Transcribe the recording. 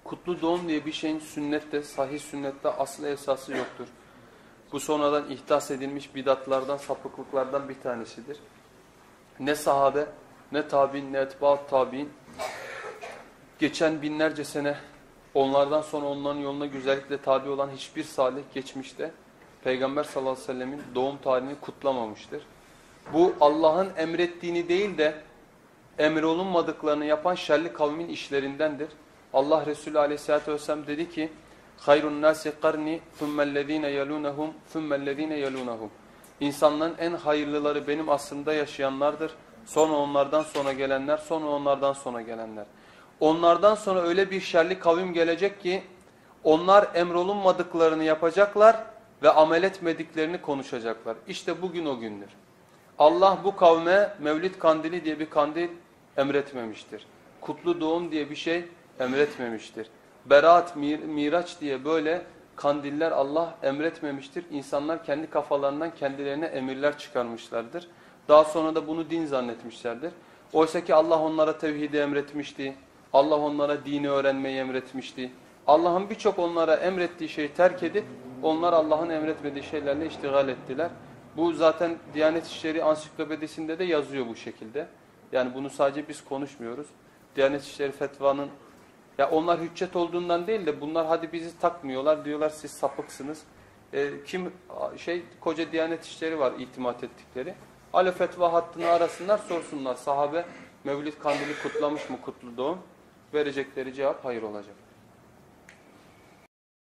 Kutlu doğum diye bir şeyin sünnette, sahih sünnette asıl esası yoktur. Bu sonradan ihdas edilmiş bidatlardan, sapıklıklardan bir tanesidir. Ne sahabe, ne tabi'in, ne etbaat tabi'in geçen binlerce sene onlardan sonra onların yoluna güzellikle tabi olan hiçbir salih geçmişte Peygamber sallallahu aleyhi ve sellemin doğum tarihini kutlamamıştır. Bu Allah'ın emrettiğini değil de emrolunmadıklarını yapan şerli kavmin işlerindendir. Allah Resulü aleyhissalatü vesselam dedi ki hayrun nasi qarni thummellezine yalunhum thummellezine yalunhum. İnsanların en hayırlıları benim asrımda yaşayanlardır. Sonra onlardan sonra gelenler, sonra onlardan sonra gelenler. Onlardan sonra öyle bir şerli kavim gelecek ki onlar emrolunmadıklarını yapacaklar ve amel etmediklerini konuşacaklar. İşte bugün o gündür. Allah bu kavme Mevlid kandili diye bir kandil emretmemiştir. Kutlu doğum diye bir şey emretmemiştir. Berat, Miraç diye böyle kandiller Allah emretmemiştir. İnsanlar kendi kafalarından kendilerine emirler çıkarmışlardır. Daha sonra da bunu din zannetmişlerdir. Oysa ki Allah onlara tevhidi emretmişti. Allah onlara dini öğrenmeyi emretmişti. Allah'ın birçok onlara emrettiği şeyi terk edip onlar Allah'ın emretmediği şeylerle iştigal ettiler. Bu zaten Diyanet İşleri Ansiklopedisinde de yazıyor bu şekilde. Yani bunu sadece biz konuşmuyoruz. Diyanet İşleri fetvanın ya onlar hüccet olduğundan değil de bunlar hadi bizi takmıyorlar diyorlar siz sapıksınız. Koca Diyanet İşleri var itimat ettikleri. Ale fetva hattını arasınlar sorsunlar sahabe Mevlid kandili kutlamış mı kutlu doğum? Verecekleri cevap hayır olacak.